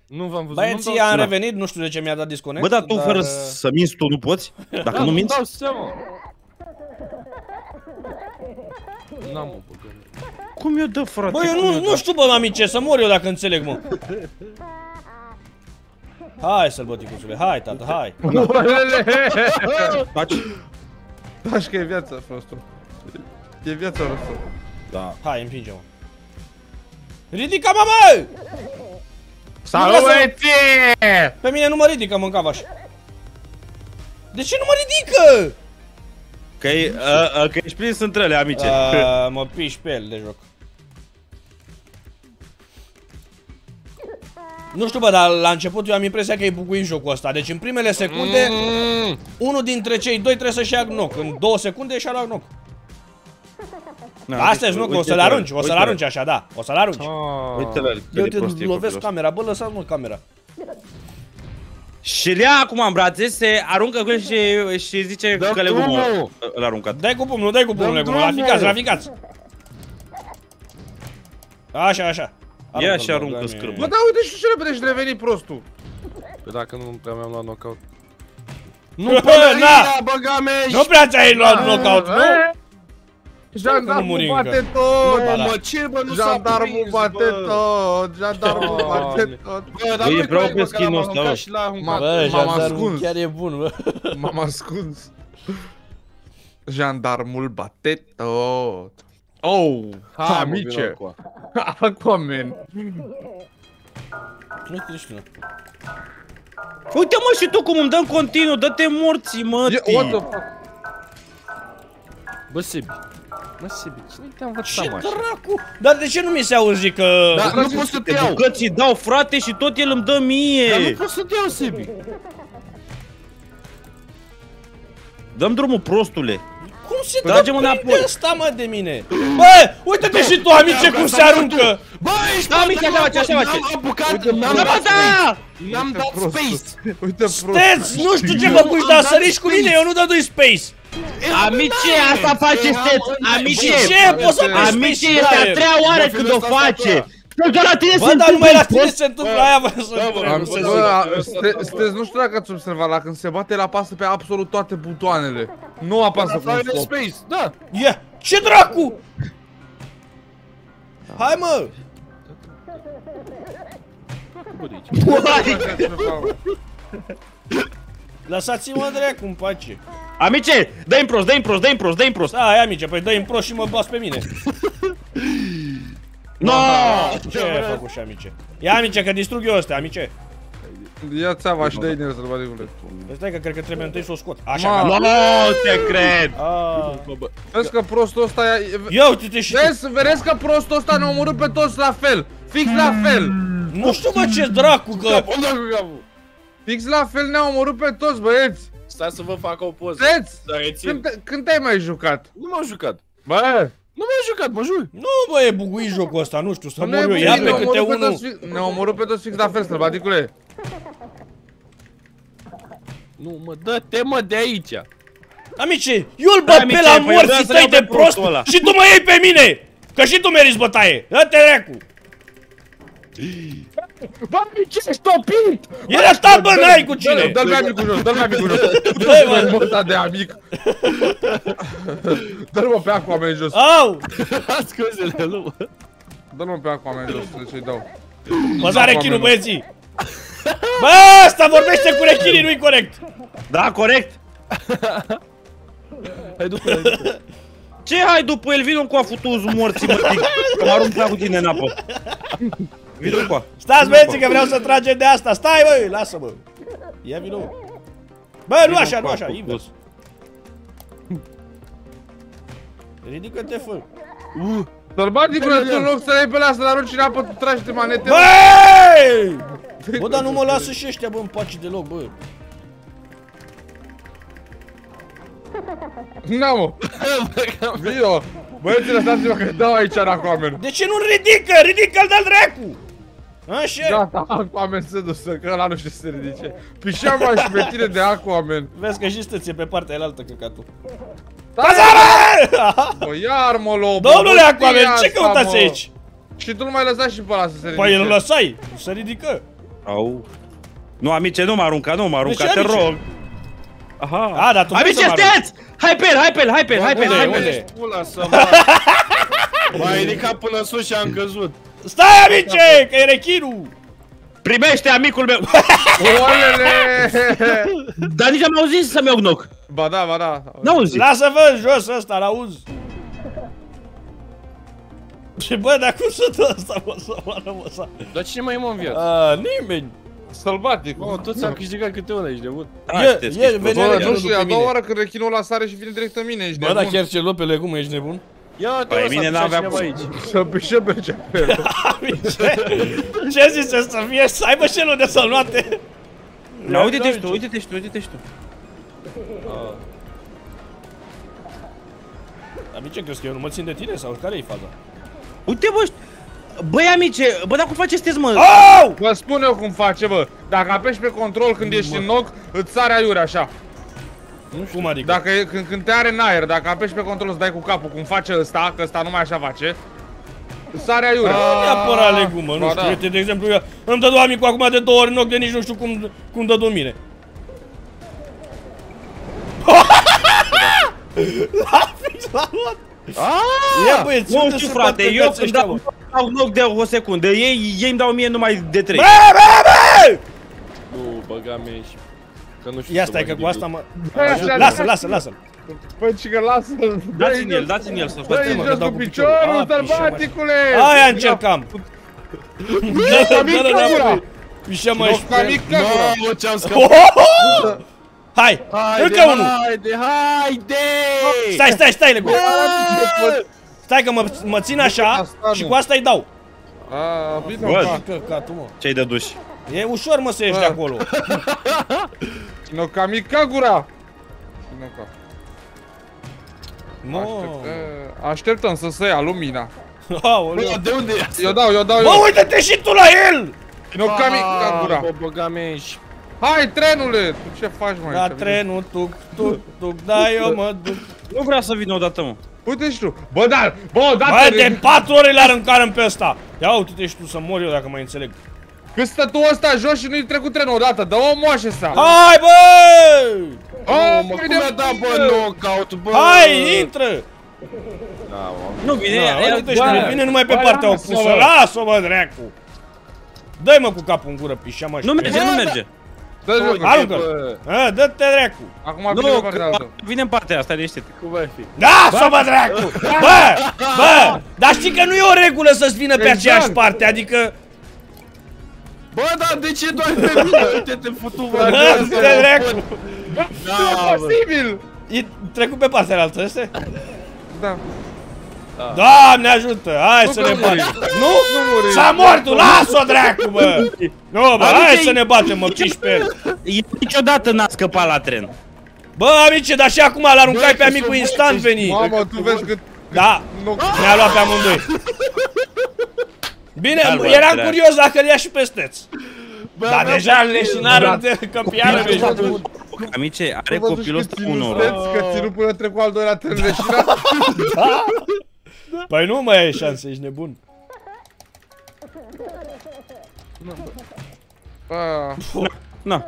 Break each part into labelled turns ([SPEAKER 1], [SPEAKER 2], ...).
[SPEAKER 1] Nu v-am văzut.
[SPEAKER 2] Băieții, am revenit, nu știu de ce mi-a dat disconnect.
[SPEAKER 3] Bă, dar tu fără să minți tu nu poți? Dacă nu minți?
[SPEAKER 1] dau seama. N-am o băgare.
[SPEAKER 3] Cum eu dă, frate?
[SPEAKER 2] Bă, eu nu știu, bă, amice, să mor eu dacă înțeleg, mă. Hai, sălbăticuțule, hai, tată, hai.
[SPEAKER 3] Faci?
[SPEAKER 4] Taci că e viața, frostul. E viața, frostul.
[SPEAKER 3] Da.
[SPEAKER 2] Hai, împinge-mă. Ridică-mă, mă!
[SPEAKER 4] Salut,
[SPEAKER 2] Pe mine nu mă ridică, mâncavaș. De ce nu mă ridică?
[SPEAKER 3] Că ești prins între ele, amice.
[SPEAKER 2] Mă piși pe el de joc. Nu știu, bă, dar la început eu am impresia că e buguit jocul ăsta. Deci în primele secunde, unul dintre cei doi trebuie să-și ia knock. În 2 secunde și-a luat knock. Asta e knock, o să-l arunci, o să-l arunci așa, da. O să-l arunci.
[SPEAKER 3] Uite-l.
[SPEAKER 2] Eu te lovesc camera, bă, lăsați-mă camera.
[SPEAKER 3] Și le ia acum în brațe, se aruncă cu el și zice că colegul meu l-a aruncat.
[SPEAKER 2] Dai cu pumnul, dai cu pumnul, raficați, raficați. Așa, așa.
[SPEAKER 3] Ia și aruncă scârbă.
[SPEAKER 4] Bă, da, uite și ce repede și reveni prostul.
[SPEAKER 1] Păi dacă nu prea mi-am luat knockout.
[SPEAKER 2] Nu prea, na!
[SPEAKER 1] Băga mea!
[SPEAKER 2] Nu prea ți-ai luat knockout, nu?
[SPEAKER 4] Jandarmul bate tot!
[SPEAKER 1] Mă, ce, bă, nu s-a
[SPEAKER 4] Jandarmul bate tot! Jandarmul bate tot!
[SPEAKER 3] Bă, e prea pe skin-ul ăsta, bă.
[SPEAKER 2] Bă, jandarmul chiar e bun, bă.
[SPEAKER 4] M-am ascuns. Jandarmul bate tot! Oh, amice! Aquaman!
[SPEAKER 2] Uite, știu.
[SPEAKER 3] Uite, mă, și tu cum îmi dă în continuu, dă-te morții, mă,
[SPEAKER 4] What the fuck?
[SPEAKER 1] Bă, Sebi. Bă, Sebi, cine te-a învățat,
[SPEAKER 2] Ce
[SPEAKER 1] mă, așa?
[SPEAKER 2] dracu? Dar de ce nu mi se auzi că...
[SPEAKER 1] Da, nu pot să te iau!
[SPEAKER 3] Că ți dau, frate, și tot el îmi dă mie.
[SPEAKER 1] Dar nu pot să te iau, Sebi!
[SPEAKER 3] Dăm drumul, prostule.
[SPEAKER 2] Cum se
[SPEAKER 3] Trage-mă
[SPEAKER 2] prinde
[SPEAKER 3] înapoi.
[SPEAKER 2] ăsta, mă, de mine? Bă, uite-te și tu, amice, cum se aruncă!
[SPEAKER 1] Bă, ești
[SPEAKER 3] Da, amice, așa face, așa face.
[SPEAKER 1] N-am apucat,
[SPEAKER 3] Da, bă, da!
[SPEAKER 1] n-am dat space!
[SPEAKER 4] Uite prostul!
[SPEAKER 2] Steț, nu știu ce mă puși, dar săriși cu mine, eu nu dădui space!
[SPEAKER 3] Amice, asta face Steț, amice!
[SPEAKER 2] Ce poți să faci
[SPEAKER 3] Amice,
[SPEAKER 2] space,
[SPEAKER 3] este a
[SPEAKER 2] fraier?
[SPEAKER 3] 3-a oară când o face! Doar la tine
[SPEAKER 2] Bă,
[SPEAKER 3] se
[SPEAKER 2] dar numai la
[SPEAKER 3] întâmplă,
[SPEAKER 2] tine se întâmplă aia, bă,
[SPEAKER 4] Bă, nu știu dacă ați observat, la când se bate, el apasă pe absolut toate butoanele. Nu apasă cu un stop.
[SPEAKER 1] space, da!
[SPEAKER 2] Ia, ce dracu? Hai, mă! Lăsați-mă dracu în pace.
[SPEAKER 3] Amice, dă-i prost, dă-i prost, dă-i prost, dă-i prost.
[SPEAKER 2] Hai, amice, păi dă-i în prost și mă bas pe mine.
[SPEAKER 3] No!
[SPEAKER 2] Ce ai făcut și amice? Ia, amice, că distrug eu ăstea, amice.
[SPEAKER 4] Ia țeava și dă-i din sălbaticule.
[SPEAKER 2] Stai că cred că trebuie întâi să o scot. Așa,
[SPEAKER 3] Nu te cred!
[SPEAKER 4] Vezi că prostul ăsta
[SPEAKER 2] ia uite-te și tu.
[SPEAKER 4] Vezi că prostul ăsta ne-a omorât pe toți la fel. Fix la fel.
[SPEAKER 2] Nu știu, bă, ce dracu, că...
[SPEAKER 4] Fix la fel ne-a omorât pe toți, băieți.
[SPEAKER 1] Stai să vă fac o poză.
[SPEAKER 4] Steț, când te-ai mai jucat?
[SPEAKER 1] Nu m-am jucat.
[SPEAKER 4] Bă!
[SPEAKER 1] Nu m-am jucat, mă jur.
[SPEAKER 2] Nu, bă, e buguit jocul ăsta, nu știu, să mor eu. Ia pe câte unul.
[SPEAKER 4] Ne-a omorât pe toți fix la fel, sălbaticule.
[SPEAKER 1] Nu, mă, dă-te, mă, de aici.
[SPEAKER 2] Amice, eu îl bat pe la morții tăi de prost și tu mă iei pe mine! Că și tu meriți bătaie! Dă-te dracu!
[SPEAKER 4] Bă, ce ești topit?
[SPEAKER 2] Era ta, bă, n-ai cu cine!
[SPEAKER 4] Dă-l pe amicul jos, dă-l pe amicul jos.
[SPEAKER 2] Dă-i, mă!
[SPEAKER 4] Dă-l ăsta de amic. Dă-l mă pe Aquaman jos.
[SPEAKER 2] Au!
[SPEAKER 1] Scuzele, nu.
[SPEAKER 4] Dă-l mă pe Aquaman jos, să-i dau.
[SPEAKER 2] Mă rechinul, băieții! Bă, ăsta vorbește cu rechinii, nu-i corect!
[SPEAKER 3] Da, corect?
[SPEAKER 1] Hai după el.
[SPEAKER 3] Ce hai după el? Vino cu a futuz morții, mă, tic. Că mă arunc prea cu tine în apă. Vino cu a.
[SPEAKER 2] Stați, băieții, că vreau să tragem de asta! Stai, bă, lasă-mă! Ia vino! Bă, nu așa, nu așa, invers! Ridică-te, fă!
[SPEAKER 4] Sălbaticule, tu în loc să le iei pe ăla, să-l arunci în apă, tu tragi de manete.
[SPEAKER 2] Băi! Bă, dar nu mă lasă și ăștia, bă, în pace deloc, bă!
[SPEAKER 4] Na, mă! Vino! Băieți, lăsați-mă că dau aici în Aquaman.
[SPEAKER 2] De ce nu-l ridică? Ridică-l de-al dracu! Așa!
[SPEAKER 4] Gata, Aquaman se dusă, că ăla nu știu să se ridice. Pișeama și pe tine de Aquaman.
[SPEAKER 2] Vezi că și stăție pe partea elaltă, căcatul.
[SPEAKER 4] Pazară! Bă, iar mă lobo!
[SPEAKER 2] Domnule Aquaman, ce căutați aici?
[SPEAKER 4] Și tu nu mai lăsai și pe ăla să se ridice.
[SPEAKER 2] Păi îl lăsai, să ridică.
[SPEAKER 3] Au. Nu, amice, nu mă arunca, nu mă arunca, te
[SPEAKER 2] amice?
[SPEAKER 3] rog. Aha.
[SPEAKER 2] A, dar tu vrei să
[SPEAKER 3] Amice,
[SPEAKER 2] mă arunci.
[SPEAKER 3] stați! Hai pe el, hai pe el, hai pe el, hai pe el, hai pe el.
[SPEAKER 2] Unde?
[SPEAKER 1] Pula să mă... M-ai ridicat până sus și am căzut.
[SPEAKER 2] Stai, amice, că e rechinul!
[SPEAKER 3] Primește, amicul meu!
[SPEAKER 4] Olele!
[SPEAKER 3] Dar nici am auzit să-mi iau knock.
[SPEAKER 4] Ba da, ba da.
[SPEAKER 3] N-auzi.
[SPEAKER 2] Lasă-vă jos ăsta, l-auzi. Și bă, dar cum sunt ăsta, mă, să moară, mă,
[SPEAKER 1] Dar cine mai e, mă, în viață?
[SPEAKER 2] nimeni.
[SPEAKER 4] Sălbatic.
[SPEAKER 1] Mă, toți am câștigat câte una, ești nebun.
[SPEAKER 2] venea
[SPEAKER 4] Bă,
[SPEAKER 2] rechinul
[SPEAKER 4] nu știu, e
[SPEAKER 2] după
[SPEAKER 4] a doua
[SPEAKER 2] mine.
[SPEAKER 4] oară când rechinul ăla sare și vine direct în mine, ești
[SPEAKER 2] Bă, dar
[SPEAKER 4] nebun.
[SPEAKER 2] chiar celopele, cum ești nebun?
[SPEAKER 1] Ia te
[SPEAKER 3] Păi,
[SPEAKER 1] lăsa,
[SPEAKER 3] mine n-avea
[SPEAKER 1] cineva
[SPEAKER 3] cum.
[SPEAKER 1] aici.
[SPEAKER 4] Ce merge pe el?
[SPEAKER 2] Ce zice să fie, să aibă celul de să-l noate?
[SPEAKER 3] Na, uite-te și tu, uite-te și tu, uite-te și tu.
[SPEAKER 2] Amice, crezi că eu nu mă țin de tine sau care e faza?
[SPEAKER 3] Uite, bă, băi, amice, bă, dar cum faceți test, mă?
[SPEAKER 2] Au!
[SPEAKER 4] Vă spun eu cum face, bă. Dacă apeși pe control când ești în knock, îți sare aiurea așa.
[SPEAKER 2] Cum adică?
[SPEAKER 4] Dacă când te are în aer, dacă apeși pe control, îți dai cu capul, cum face ăsta, că ăsta numai așa face. Îți sare aiurea.
[SPEAKER 2] Nu neapărat legul, mă, nu
[SPEAKER 4] Ba
[SPEAKER 2] știu,
[SPEAKER 4] da.
[SPEAKER 2] uite, de exemplu, eu îmi dădu amicul acum de 2 ori în ochi, de nici nu știu cum dădu în mine. L-a fix, l-a luat! Ia băieți,
[SPEAKER 3] Nu
[SPEAKER 2] unde
[SPEAKER 3] știu,
[SPEAKER 2] se
[SPEAKER 3] frate,
[SPEAKER 2] bate
[SPEAKER 3] eu
[SPEAKER 2] viața
[SPEAKER 3] când
[SPEAKER 2] ăștia, mă?
[SPEAKER 3] dau knock de o secundă, ei îmi dau mie numai de 3.
[SPEAKER 2] Bă, bă, bă!
[SPEAKER 1] Nu, băga mea și... Că nu știu
[SPEAKER 2] Ia
[SPEAKER 1] să
[SPEAKER 2] stai
[SPEAKER 1] mă
[SPEAKER 2] că cu asta mă...
[SPEAKER 4] Bă,
[SPEAKER 2] Lasă-l.
[SPEAKER 4] Păi, cică, lasă-l.
[SPEAKER 3] Dați-n el să
[SPEAKER 4] Dă-i
[SPEAKER 2] mă, că
[SPEAKER 4] jos
[SPEAKER 2] dau
[SPEAKER 4] cu
[SPEAKER 2] cu piciorul.
[SPEAKER 4] piciorul,
[SPEAKER 2] A,
[SPEAKER 4] sălbaticule!
[SPEAKER 2] Aia încercam! Dă-le înapoi! Pișă mă și...
[SPEAKER 4] Nocca mică, gura!
[SPEAKER 1] No, ce-am scăpat!
[SPEAKER 2] Hai! Încă unul!
[SPEAKER 1] Haide!
[SPEAKER 2] Stai, Legu! Stai că mă țin așa
[SPEAKER 4] Asta
[SPEAKER 2] și
[SPEAKER 4] nu.
[SPEAKER 2] cu asta îi dau.
[SPEAKER 4] A, bine,
[SPEAKER 3] Bă.
[SPEAKER 4] mă.
[SPEAKER 2] Căcatul, mă.
[SPEAKER 3] Ce-ai de duș?
[SPEAKER 2] E ușor, mă, să ieși de acolo.
[SPEAKER 4] Nocca mică, gura! Nocca.
[SPEAKER 2] Mă.
[SPEAKER 4] Așteptăm să se ia lumina.
[SPEAKER 2] Aoleu.
[SPEAKER 1] Bă, de unde e asta?
[SPEAKER 4] Eu dau
[SPEAKER 2] Bă,
[SPEAKER 4] eu.
[SPEAKER 2] uite-te și tu la el!
[SPEAKER 4] Nocca mică, gura!
[SPEAKER 1] Bă, băga mea și...
[SPEAKER 4] Hai, trenule! Tu ce faci, mă?
[SPEAKER 2] Da,
[SPEAKER 4] aici?
[SPEAKER 2] trenul, tuc, da, eu mă duc.
[SPEAKER 3] Nu vreau să vin odată, mă.
[SPEAKER 4] Uite și tu! Bă, da! Bă, da!
[SPEAKER 2] Bă, de 4 ore l-aruncarăm pe ăsta. Ia uite-te și tu să mor eu dacă mai înțeleg.
[SPEAKER 4] Cât stă tu ăsta jos și nu-i trecut trenul odată, dă-o moașă sa!
[SPEAKER 2] Hai, bă!
[SPEAKER 1] Nu, mă, cum mi-a dat, bă, knockout, bă?
[SPEAKER 2] Hai, intră!
[SPEAKER 1] Da, mă.
[SPEAKER 3] Nu vine,
[SPEAKER 2] Uite-te și tu, vine numai pe partea opusă. Lasă-o, bă, dracu! Dă-i mă cu capul în gură, pișa mă.
[SPEAKER 3] nu merge, nu merge.
[SPEAKER 4] Dă-ți joc!
[SPEAKER 2] Aruncă-l! Dă-te, dracu!
[SPEAKER 4] Acum vine
[SPEAKER 3] Nu,
[SPEAKER 4] pe partea altă.
[SPEAKER 3] vine în partea asta, liniște-te.
[SPEAKER 1] Cum ai fi?
[SPEAKER 2] Lasă-o, bă, dracu! Bă! Dar știi că nu e o regulă să-ți vină pe
[SPEAKER 4] Exact.
[SPEAKER 2] aceeași parte, adică...
[SPEAKER 1] Bă, dar de ce doar pe mine? Uite-te, futu, bă!
[SPEAKER 2] Dă-te, dracu!
[SPEAKER 1] Da,
[SPEAKER 4] E posibil!
[SPEAKER 2] E trecut pe partea altă, este?
[SPEAKER 4] Da.
[SPEAKER 2] Doamne ajută! Hai
[SPEAKER 4] Nu
[SPEAKER 2] să
[SPEAKER 4] că
[SPEAKER 2] ne
[SPEAKER 4] muri.
[SPEAKER 2] batem! Nu?
[SPEAKER 4] Nu muri.
[SPEAKER 2] S-a mort, lasă-o, dracu, bă! Nu, bă, hai să ne batem, mă, piși pe el!
[SPEAKER 3] Eu niciodată n-a scăpat la tren.
[SPEAKER 2] Bă, amice, dar și acum l-aruncai pe amicul instant veni!
[SPEAKER 4] Mamă, tu vezi cât...
[SPEAKER 2] Da,
[SPEAKER 4] Nu...
[SPEAKER 2] ne-a luat pe amândoi. Bine,
[SPEAKER 3] Hai, bă,
[SPEAKER 2] eram
[SPEAKER 3] dracu.
[SPEAKER 2] curios dacă îl ia și pe steț. Dar deja leșinarul de căpiară
[SPEAKER 3] Copilul
[SPEAKER 2] de
[SPEAKER 3] ăsta- Amice, are copilul ăsta un noroc.
[SPEAKER 4] Că ținu până trecu al doilea tren leșinat.
[SPEAKER 2] Păi nu mai ai șanse, ești nebun.
[SPEAKER 3] Na,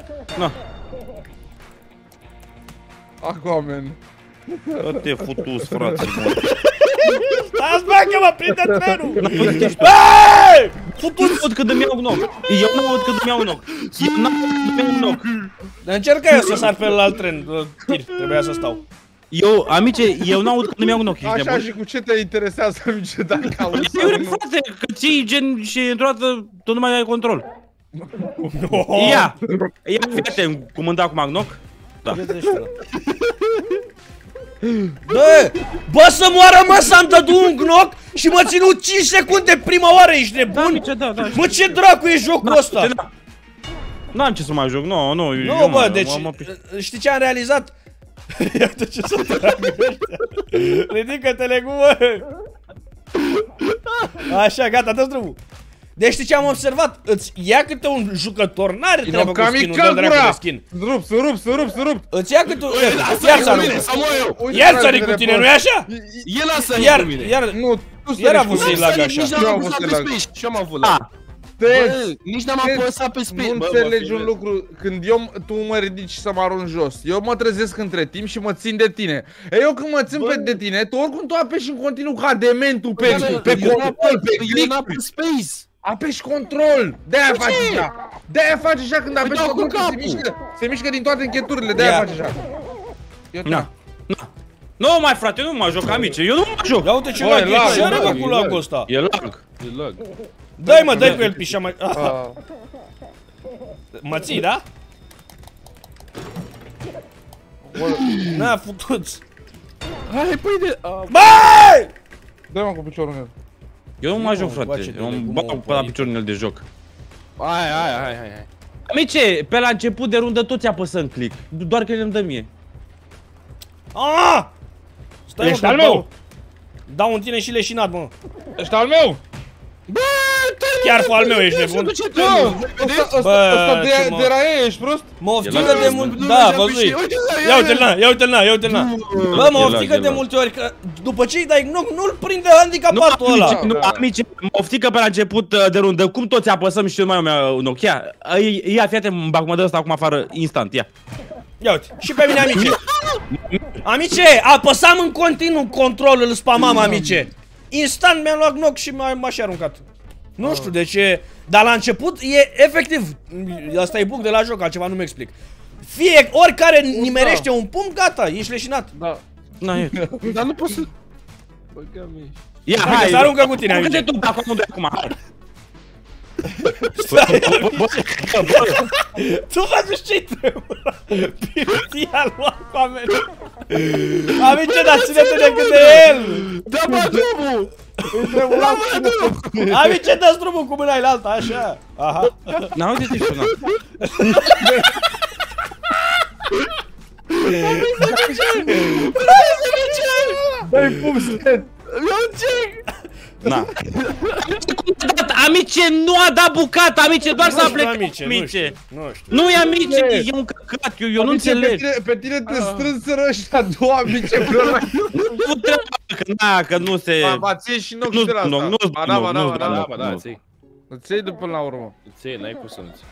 [SPEAKER 4] Aquaman.
[SPEAKER 3] te futus, frate.
[SPEAKER 2] Stați, bă, că mă prinde trenul! Băi!
[SPEAKER 3] Futus, aud când îmi iau knock. Eu nu aud când îmi iau knock. Eu n-am aud când îmi iau knock.
[SPEAKER 2] Încerca eu să sar pe alt tren, tir, trebuia să stau.
[SPEAKER 3] Eu, amice, eu n-aud când îmi iau knock. Ești
[SPEAKER 4] Așa
[SPEAKER 3] nebun?
[SPEAKER 4] și cu ce te interesează, amice, dacă auzi
[SPEAKER 3] Eu,
[SPEAKER 4] sau nu?
[SPEAKER 3] frate, că ții gen și într-o dată tu nu mai ai control.
[SPEAKER 2] Oh.
[SPEAKER 3] Ia, fii atent cum îmi dau cu knock. Da.
[SPEAKER 2] Bă, să moară, mă, să-mi dădu un knock și mă ținut 5 secunde prima oară, ești nebun?
[SPEAKER 3] Amice, da.
[SPEAKER 2] Mă, ce dracu e jocul ăsta?
[SPEAKER 3] N-am ce să mai joc, nu,
[SPEAKER 2] Nu, bă, deci, știi ce am realizat? Iată ce să tragă ăștia. Ridică-te, Legu, bă! Așa, gata, dă-ți drumul. Deci știi ce am observat? Îți ia câte un jucător, n-are treabă cu skin-ul, dă dracu de skin.
[SPEAKER 4] Să rup!
[SPEAKER 2] Îți ia câte un... Iar s-a rupt.
[SPEAKER 1] Să mă eu!
[SPEAKER 2] Iar s-a cu tine, nu-i așa?
[SPEAKER 1] El a sărit
[SPEAKER 2] Iar,
[SPEAKER 1] cu mine!
[SPEAKER 2] iar...
[SPEAKER 4] Nu, tu
[SPEAKER 2] Iar a
[SPEAKER 4] sări cu
[SPEAKER 2] avut să-i
[SPEAKER 4] mine.
[SPEAKER 2] lag așa.
[SPEAKER 1] Nici
[SPEAKER 4] Eu am
[SPEAKER 1] n-am
[SPEAKER 4] avut
[SPEAKER 1] avut
[SPEAKER 4] să-i lag.
[SPEAKER 1] space și eu am avut lag. Bă, nici n-am apăsat pe speed.
[SPEAKER 4] Nu înțelegi un lucru, când tu mă ridici să mă arunci jos, eu mă trezesc între timp și mă țin de tine. Eu când mă țin de tine, tu oricum tu apeși în continuu ca dementul pe control, pe click.
[SPEAKER 1] Space.
[SPEAKER 4] Apeși control, de-aia faci așa. De-aia faci așa când apeși control, se mișcă din toate încheturile, de-aia faci așa.
[SPEAKER 3] Na. Nu mai frate, nu mă joc amice, eu nu mă joc.
[SPEAKER 2] Ia uite ce lag e, ce are bă cu lag-ul ăsta?
[SPEAKER 3] E lag.
[SPEAKER 2] Dai mă, dai cu el pișa mai... Mă ții, da? N-a futuți.
[SPEAKER 1] Hai, păi de...
[SPEAKER 2] Băi!
[SPEAKER 4] Dă-i mă cu piciorul în el.
[SPEAKER 3] Eu nu mă joc, frate, eu îmi bag pe la piciorul în el de joc.
[SPEAKER 1] Hai.
[SPEAKER 3] Amice, pe la început de rundă toți apăsăm click, doar că îmi dă mie.
[SPEAKER 2] Aaaa! Stai,
[SPEAKER 4] Ești al meu!
[SPEAKER 2] Dau în tine și leșinat, mă.
[SPEAKER 4] Ești al meu!
[SPEAKER 1] Bă,
[SPEAKER 2] Chiar cu al meu ești nebun.
[SPEAKER 4] Ăsta de raie, ești prost?
[SPEAKER 2] Mă oftică de mult... Da, văzui. Ia uite-l na. Bă, mă oftică de multe ori că după ce îi dai knock, nu-l prinde handicapatul ăla.
[SPEAKER 3] Nu, amice, mă oftică pe la început de rundă, cum toți apăsăm și eu mai am knock. Ia, fii atent, îmi bag mă dă ăsta acum afară, instant, ia.
[SPEAKER 2] Ia uite, și pe mine, amice. Amice, apăsam în continuu controlul, îl spamam, amice. Instant mi-am luat knock și m-a și aruncat. Nu știu de ce, dar la început e efectiv, asta e bug de la joc, altceva nu-mi explic. Oricare nimerește un pumn, gata, ești leșinat.
[SPEAKER 4] Da.
[SPEAKER 1] Dar nu poți să... Băgă-mi.
[SPEAKER 3] Ia,
[SPEAKER 2] hai, să aruncă cu tine, amice.
[SPEAKER 3] Aruncă-te tu, acum nu de acum, hai.
[SPEAKER 2] Tu faci ce-i trebuie. Pirtia luat cu amene. Amice, dar ține-te decât de el.
[SPEAKER 1] Da-mă drumul!
[SPEAKER 2] Amice, dă-ți drumul cu mâna alta, așa. Aha.
[SPEAKER 3] N-auzi ce sună.
[SPEAKER 4] Dă-i pumset!
[SPEAKER 3] Na. Amice, nu a dat bucata, amice, doar s-a plecat.
[SPEAKER 2] Amice,
[SPEAKER 3] Amice.
[SPEAKER 2] nu știu.
[SPEAKER 3] Nu e amice, e un căcat, eu nu înțeleg.
[SPEAKER 4] Pe tine te strânseră ăștia două amice împreună.
[SPEAKER 3] Nu trebuie, că nu se...
[SPEAKER 4] Ba, ție și knock și de la asta.
[SPEAKER 3] Nu,
[SPEAKER 1] Da, ții.
[SPEAKER 4] Îți iei după la urmă.
[SPEAKER 1] Îți iei, n-ai cum să nu-ți.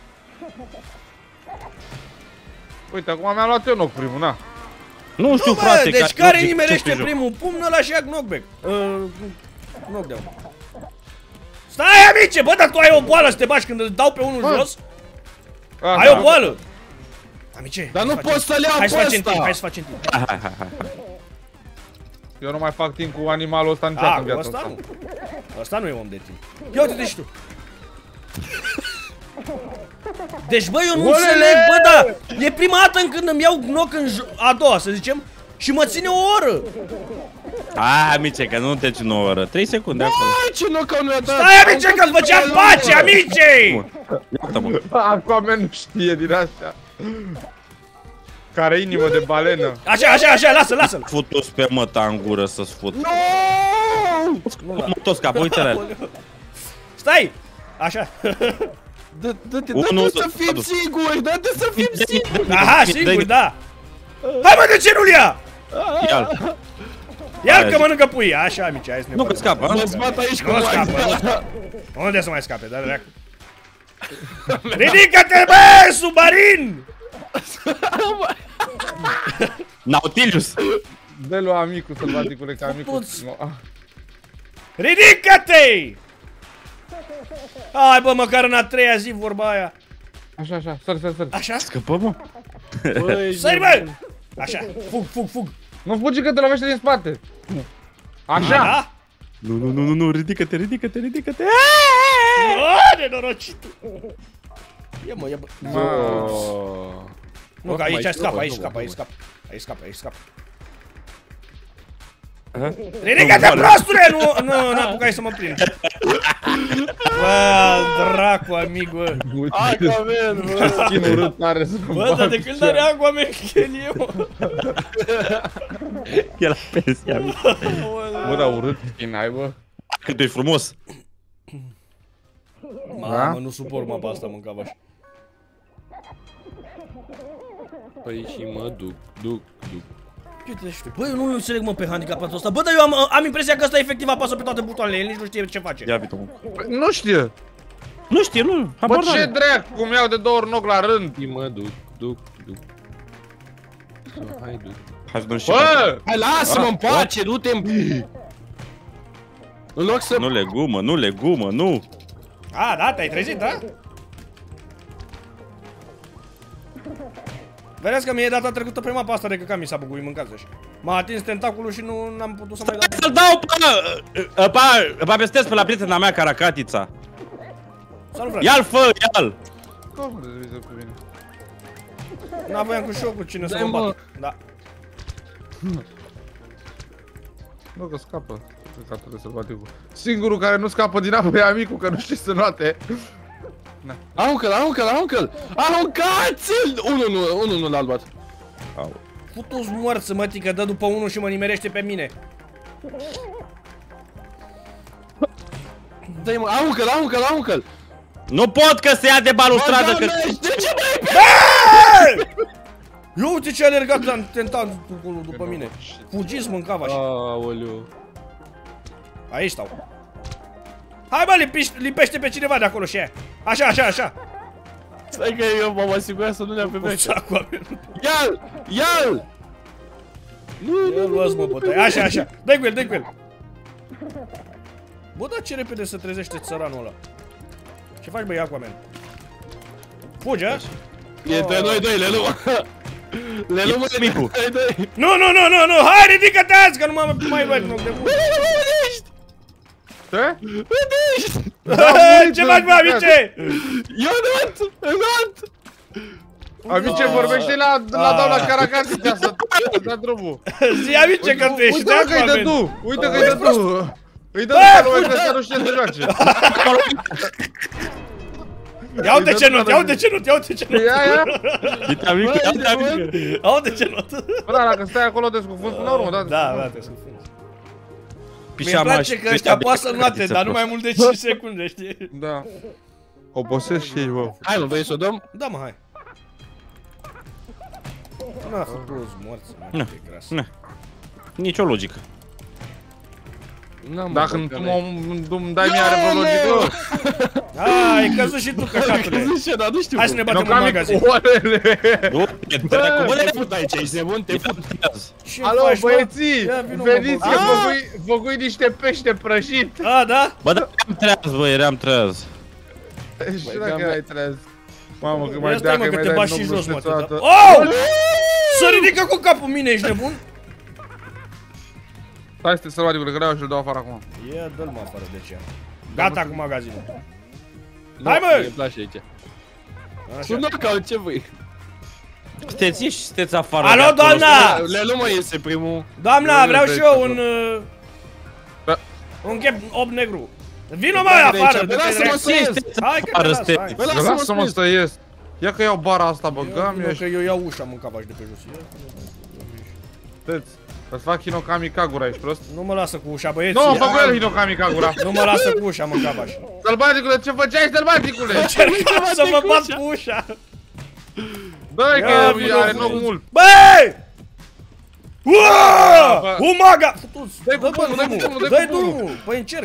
[SPEAKER 4] Uite, acum mi-am luat eu knock primul, na.
[SPEAKER 3] Nu știu,
[SPEAKER 2] Bă,
[SPEAKER 3] frate,
[SPEAKER 2] deci care nimerește primul pumn, ăla și ia knockback. Knockdown. Stai, amice, bă, dar tu ai o boală să te bași când îți dau pe unul jos? Ai o boală! Amice,
[SPEAKER 1] dar nu poți să-l iau pe ăsta!
[SPEAKER 2] Hai să facem timp.
[SPEAKER 3] Hai.
[SPEAKER 4] Eu nu mai fac timp cu animalul ăsta niciodată în viața asta.
[SPEAKER 2] Ăsta nu e om de timp. Ia uite-te și tu. Deci, bă, eu nu înțeleg, bă, dar e prima dată când îmi iau knock a doua, să zicem, și mă ține o oră.
[SPEAKER 3] Hai, amice, că nu te țin o oră. 3 secunde acolo.
[SPEAKER 1] Băi, ce knock-out nu i-a dat!
[SPEAKER 2] Stai, amice, că-ți făceam pace, amice!
[SPEAKER 3] Iată-mă.
[SPEAKER 4] Aquaman nu știe din astea. Care inimă de balenă.
[SPEAKER 2] Așa, lasă-l.
[SPEAKER 3] Fut-o pe măta în gură să-ți fut.
[SPEAKER 2] Nu!
[SPEAKER 3] Mă scapă, uite la el.
[SPEAKER 2] Stai! Așa.
[SPEAKER 1] Dă-te să fim singuri, dă-te să fim singuri!
[SPEAKER 2] Aha, singur, da! Hai, mă, de ce nu-l ia?
[SPEAKER 3] Ia-l.
[SPEAKER 2] Ia-l că mănâncă pui, așa, amice, hai să ne
[SPEAKER 3] Nu că scapă, a?
[SPEAKER 1] Mă-ți bat aici cu
[SPEAKER 2] Nu scapă,
[SPEAKER 1] live.
[SPEAKER 2] nu scapă. Unde să mai scape, da, dracu? Ridică-te, bă, submarin!
[SPEAKER 3] Nautilus!
[SPEAKER 4] Dă-l lui amicul sălbaticule, că amicul...
[SPEAKER 2] Ridică-te! Hai, bă, măcar în a treia zi vorba aia.
[SPEAKER 4] Așa, sări.
[SPEAKER 2] Așa?
[SPEAKER 3] Scăpă, mă.
[SPEAKER 2] Sări, bă! Așa, fug.
[SPEAKER 4] Nu fugi că te lovește din spate. Așa!
[SPEAKER 2] Da?
[SPEAKER 3] Nu, ridică-te.
[SPEAKER 2] Aaaa, nenorocit! Ia, bă. Nu, că aici scapă. Ridică-te, prostule! Nu apucai să mă prind. Bă, dracu, amic, bă.
[SPEAKER 1] Aquaman, bă!
[SPEAKER 4] Skin urât tare să mă
[SPEAKER 2] Bă, dar de când are Aquaman chelie, mă?
[SPEAKER 3] E la pensia, amic.
[SPEAKER 4] Bă, dar urât skin ai, bă.
[SPEAKER 3] Cât e frumos.
[SPEAKER 2] Mamă, nu suport, mă, pe asta mâncava așa.
[SPEAKER 1] Păi și mă duc.
[SPEAKER 2] Bă, eu nu înțeleg, mă, pe handicapatul ăsta. Bă, dar eu am impresia că ăsta efectiv apasă pe toate butoanele, el nici nu știe ce face.
[SPEAKER 3] Ia, Vito, mă.
[SPEAKER 4] Nu știe.
[SPEAKER 3] Nu știu, nu.
[SPEAKER 4] Bă,
[SPEAKER 3] Habar
[SPEAKER 4] ce
[SPEAKER 3] n-am.
[SPEAKER 4] dracu, cum iau de 2 ori knock la rând?
[SPEAKER 1] Mă duc. Hai, duc.
[SPEAKER 3] Hai să dăm și
[SPEAKER 4] Bă!
[SPEAKER 1] Hai, lasă-mă în pace, du-te în loc să...
[SPEAKER 3] Nu legumă, nu.
[SPEAKER 2] A, da, te-ai trezit, da? Vedeți că mie data trecută pe mapa asta de căcat mi s-a buguit, mâncați așa. M-a atins tentaculul și nu am putut să mai dau.
[SPEAKER 3] Să-l dau pe pestez pe la prietena mea, Caracatița.
[SPEAKER 2] Salut, frate.
[SPEAKER 3] Ia-l, fă, ia-l.
[SPEAKER 4] Cum reviză cu mine?
[SPEAKER 2] N-aveam cu șocul cine să
[SPEAKER 1] Dai,
[SPEAKER 2] mă
[SPEAKER 1] mă.
[SPEAKER 2] bată. Da.
[SPEAKER 4] Nu, că scapă. Căcatul de sălbaticul. Singurul care nu scapă din apă e amicul, că nu știe să noate.
[SPEAKER 1] Aruncă-l! Aruncați-l! Unul nu l-a luat.
[SPEAKER 2] Putu-ți morți, mătii, dă după unul și mă nimerește pe mine.
[SPEAKER 1] Dă-i, mă, aruncă-l!
[SPEAKER 3] Nu pot că se ia de balustradă, că...
[SPEAKER 1] De ce mai
[SPEAKER 2] Eu uite ce a alergat la tentaculul după mine. Fugiți, mâncava așa.
[SPEAKER 1] Aoleu.
[SPEAKER 2] Aici stau. Hai bă, lipește pe cineva de acolo și aia. Așa.
[SPEAKER 1] Stai că eu m-am asigurat să nu le-am pe
[SPEAKER 2] Cu
[SPEAKER 1] meci.
[SPEAKER 2] sacul a mea.
[SPEAKER 1] Ia-l!
[SPEAKER 2] Ia luați mă bătaie, așa. Dă-i cu el. Bă, da ce repede se trezește țăranul ăla. Ce faci băi, Aquaman? Fugi, a?
[SPEAKER 1] E între noi doi, Lelu mă,
[SPEAKER 3] micu.
[SPEAKER 1] noi doi.
[SPEAKER 2] Nu, hai ridică-te azi, că nu mă mai văd nu de mult.
[SPEAKER 4] Ce?
[SPEAKER 2] Ce faci bă, amice?
[SPEAKER 1] Eu not!
[SPEAKER 4] Amice, vorbește la doamna Caracatița să dea drumul.
[SPEAKER 2] Zi, amice, că tu ești de
[SPEAKER 4] Uite că îi dă
[SPEAKER 2] Aquaman.
[SPEAKER 4] tu! Uite că îi dă tu! Îi dă tu, că lumea că ăsta nu știe să joace.
[SPEAKER 2] Ia uite ce not.
[SPEAKER 4] Ia!
[SPEAKER 3] Uite, amică, ia-te, amică.
[SPEAKER 2] Aude ce not.
[SPEAKER 4] Bă, da, dacă stai acolo te scufunzi până la urmă, da?
[SPEAKER 2] Da, te scufunzi. Mie îmi
[SPEAKER 3] Pișama
[SPEAKER 2] place că ăștia apasă noate, dar nu mai mult de 5 secunde, știi?
[SPEAKER 4] Da. Obosesc și ei, bă.
[SPEAKER 1] Hai mă, vrei să o dăm?
[SPEAKER 2] Da, mă, hai. N-a făcut morți, mă,
[SPEAKER 3] Nu.
[SPEAKER 2] ce gras.
[SPEAKER 3] Nu. Nicio logică.
[SPEAKER 4] Dacă tu îmi dai mie are vreo logică.
[SPEAKER 2] Ai căzut și tu, căcatule.
[SPEAKER 1] Zice, dar nu știu.
[SPEAKER 2] Hai să ne batem în
[SPEAKER 4] Nocami
[SPEAKER 2] magazin.
[SPEAKER 4] cu orele.
[SPEAKER 3] Nu, te dracu,
[SPEAKER 1] Bă,
[SPEAKER 3] bă,
[SPEAKER 1] te fut aici, ești nebun, te fut.
[SPEAKER 2] Ce
[SPEAKER 4] Alo,
[SPEAKER 2] faci, mă?
[SPEAKER 4] băieții,
[SPEAKER 2] Ia, vină, mă,
[SPEAKER 4] veniți
[SPEAKER 2] bă.
[SPEAKER 4] că făcui niște pește prăjit.
[SPEAKER 2] A, da?
[SPEAKER 3] Bă, dar eram treaz, bă, eram treaz.
[SPEAKER 4] Și dacă ai trez. Mamă, că mai
[SPEAKER 2] Ia stai, mă,
[SPEAKER 4] dacă
[SPEAKER 2] că
[SPEAKER 4] mai
[SPEAKER 2] te
[SPEAKER 4] dai
[SPEAKER 2] bași și
[SPEAKER 4] nocul
[SPEAKER 2] jos, mă,
[SPEAKER 4] toată.
[SPEAKER 2] te da. Oh! Să ridică cu capul mine, ești nebun?
[SPEAKER 4] Stai să te sălbaticule, că le-au și-l dau afară acum.
[SPEAKER 2] Ia, dă-l mă afară de ce. Gata cu magazinul.
[SPEAKER 1] Nu,
[SPEAKER 2] Hai, mă!
[SPEAKER 1] îmi place aici.
[SPEAKER 2] Așa.
[SPEAKER 1] Sună ca ce vrei.
[SPEAKER 3] Sunteți ieși, sunteți afară.
[SPEAKER 2] Alo,
[SPEAKER 3] de acolo.
[SPEAKER 2] doamna!
[SPEAKER 1] Lelu mă iese primul.
[SPEAKER 2] Doamna, vreau și eu un...
[SPEAKER 4] Da.
[SPEAKER 2] Un chep ob negru. Vino mai
[SPEAKER 1] Bă, de
[SPEAKER 2] afară,
[SPEAKER 1] aici,
[SPEAKER 2] de
[SPEAKER 1] lasă-mă
[SPEAKER 2] pe
[SPEAKER 1] să ies.
[SPEAKER 2] Hai că te
[SPEAKER 3] Afară,
[SPEAKER 2] las,
[SPEAKER 3] stai.
[SPEAKER 2] hai.
[SPEAKER 1] Bă, lasă-mă
[SPEAKER 4] Lasă-mă
[SPEAKER 1] să
[SPEAKER 4] să ies. Ia că iau bara asta, bă, gami
[SPEAKER 2] Vino că
[SPEAKER 4] ești.
[SPEAKER 2] eu iau ușa, mâncava de pe jos. Ia.
[SPEAKER 4] Tăți. Îți fac Hinokami Kagura, ești prost?
[SPEAKER 2] Nu mă lasă cu ușa, băieți.
[SPEAKER 4] Nu, fă cu el Hinokami Kagura.
[SPEAKER 2] Nu mă lasă cu ușa, mâncava și.
[SPEAKER 4] Sălbaticule, ce făceai, sălbaticule?
[SPEAKER 2] Încercam să mă bat cu ușa.
[SPEAKER 4] Dă-i
[SPEAKER 2] Ia,
[SPEAKER 4] că
[SPEAKER 2] vină,
[SPEAKER 4] are
[SPEAKER 2] vină.
[SPEAKER 4] nog mult.
[SPEAKER 2] Băi! Uaaaa!
[SPEAKER 4] Bă.
[SPEAKER 2] Umaga! Futu-ți!
[SPEAKER 4] Dă-i cu
[SPEAKER 2] Dă-i
[SPEAKER 4] pumnul, dă-i cu
[SPEAKER 2] drumul!
[SPEAKER 4] pumnul, dă-i
[SPEAKER 2] Dă-i
[SPEAKER 4] cu pumnul.
[SPEAKER 2] drumul! Păi încerc!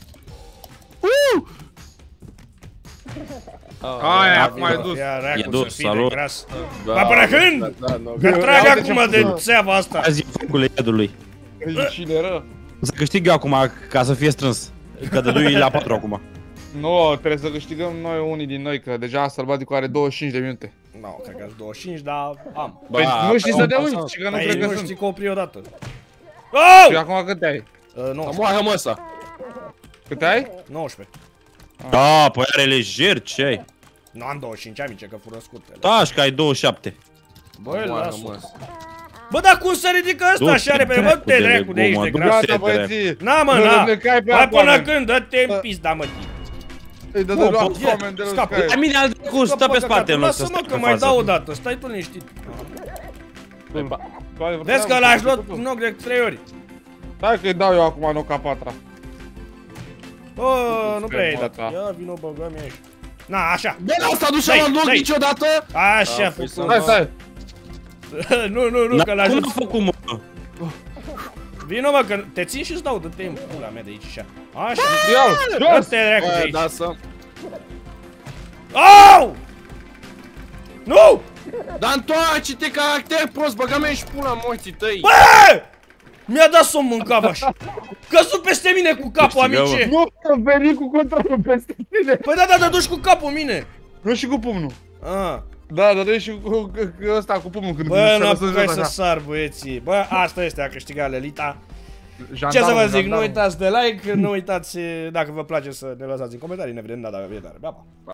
[SPEAKER 4] Aia, acum ai dus.
[SPEAKER 2] Ia,
[SPEAKER 3] E
[SPEAKER 2] reacul
[SPEAKER 3] dus,
[SPEAKER 2] să fii de
[SPEAKER 3] salut.
[SPEAKER 2] gras.
[SPEAKER 1] Da,
[SPEAKER 2] Ba până când? Că trag
[SPEAKER 4] Ia uite ce
[SPEAKER 2] acum de
[SPEAKER 4] făcut.
[SPEAKER 2] țeava asta.
[SPEAKER 3] Azi e focul iadului.
[SPEAKER 4] Cine ră?
[SPEAKER 3] Să câștig eu acum, ca să fie strâns. Că dădui la 4 acum.
[SPEAKER 4] Nu, trebuie să câștigăm noi unii din noi, că deja sălbaticul are 25 de minute.
[SPEAKER 2] Nu, cred că 25, dar am.
[SPEAKER 4] Păi nu știi să te uiți, și că nu
[SPEAKER 2] Păi
[SPEAKER 4] cred
[SPEAKER 2] nu
[SPEAKER 4] că
[SPEAKER 2] știi
[SPEAKER 4] sunt.
[SPEAKER 2] că opri odată.
[SPEAKER 4] Și
[SPEAKER 2] Oh!
[SPEAKER 4] acum câte ai?
[SPEAKER 2] Nu,
[SPEAKER 1] Moară mă ăsta.
[SPEAKER 4] Câte ai?
[SPEAKER 2] 19.
[SPEAKER 3] Da, păi are lejer, ce ai?
[SPEAKER 2] Nu am 25, amice, că fură scurtele.
[SPEAKER 3] Da, și că ai 27.
[SPEAKER 2] Băi,
[SPEAKER 1] Moară
[SPEAKER 2] lasă.
[SPEAKER 1] mă ăsta.
[SPEAKER 2] Bă, dar cum se ridică ăsta
[SPEAKER 3] Du-te,
[SPEAKER 2] așa repede? Bă,
[SPEAKER 3] dracu
[SPEAKER 2] te
[SPEAKER 3] de
[SPEAKER 2] dracu de aici, de
[SPEAKER 3] legumă,
[SPEAKER 2] gras.
[SPEAKER 3] du-te.
[SPEAKER 4] Gata, băieții!
[SPEAKER 2] Na, mă,
[SPEAKER 4] Nu
[SPEAKER 2] na!
[SPEAKER 4] ne cai pe
[SPEAKER 2] Hai până
[SPEAKER 4] Aquaman.
[SPEAKER 2] când, dă-te în pizda, mă, tii.
[SPEAKER 4] Îi dă
[SPEAKER 3] Nu,
[SPEAKER 4] de luat
[SPEAKER 3] pot-
[SPEAKER 4] Aquaman de
[SPEAKER 2] scapă.
[SPEAKER 4] la
[SPEAKER 3] La mine al dracu stă pe spate în loc să
[SPEAKER 2] Lasă-mă
[SPEAKER 3] stai
[SPEAKER 2] că
[SPEAKER 3] pe
[SPEAKER 2] mai
[SPEAKER 3] fază.
[SPEAKER 2] dau o dată, stai tu liniștit.
[SPEAKER 4] Sky.
[SPEAKER 2] Vezi că l-aș luat knock de 3 ori.
[SPEAKER 4] Hai că-i dau eu acum noca 4-a.
[SPEAKER 2] Bă, nu prea ai dat.
[SPEAKER 4] Gata.
[SPEAKER 2] Ia, vino, băgăm ești. Na, așa.
[SPEAKER 1] Bă, la asta nu
[SPEAKER 2] Dai,
[SPEAKER 1] și-a luat loc
[SPEAKER 2] dai.
[SPEAKER 1] niciodată?
[SPEAKER 2] Așa,
[SPEAKER 1] Ah, păi
[SPEAKER 2] făcut.
[SPEAKER 4] Hai, stai!
[SPEAKER 2] Nu, că
[SPEAKER 3] Cum
[SPEAKER 2] l-ajut.
[SPEAKER 3] a făcut, mă?
[SPEAKER 2] Vino, mă, că te țin și îți dau, dă-te în pula mea de aici, așa. Așa.
[SPEAKER 4] Ia-l! Jos!
[SPEAKER 2] Dă-te dracu de
[SPEAKER 1] Bă,
[SPEAKER 2] aici.
[SPEAKER 1] da să...
[SPEAKER 2] Au! Nu!
[SPEAKER 1] Dar întoarce-te, caracter prost, băga-mea și pula morții tăi.
[SPEAKER 2] Bă! Mi-a dat somn în cap așa. Căzut peste mine cu capul, amice.
[SPEAKER 4] Nu, am venit cu controlul peste tine.
[SPEAKER 2] Păi da, duci cu capul în mine.
[SPEAKER 4] Nu și cu pumnul.
[SPEAKER 2] Ah.
[SPEAKER 4] Da, dar dă și cu ăsta, cu pumnul când
[SPEAKER 2] Bă,
[SPEAKER 4] se
[SPEAKER 2] nu
[SPEAKER 4] lăsă
[SPEAKER 2] apucai
[SPEAKER 4] jos
[SPEAKER 2] să
[SPEAKER 4] așa.
[SPEAKER 2] sar, băieții. Bă, asta este, a câștigat Lelita. Ce să
[SPEAKER 4] Jandarmul,
[SPEAKER 2] vă zic, nu
[SPEAKER 4] jandarmul.
[SPEAKER 2] uitați de like, nu uitați dacă vă place să ne lăsați în comentarii, ne vedem data viitoare. Pa, pa!